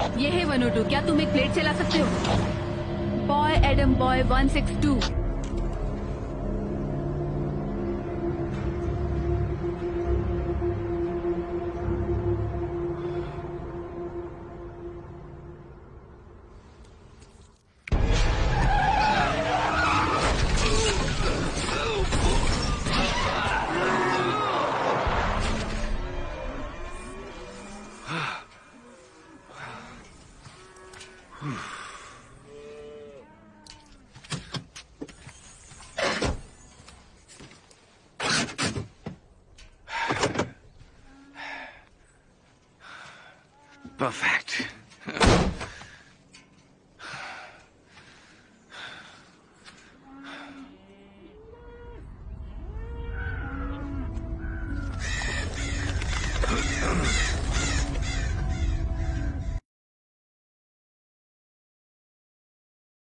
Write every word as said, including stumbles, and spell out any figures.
ये है one O two, क्या तुम एक प्लेट चला सकते हो? Boy Adam boy one six two. Perfect.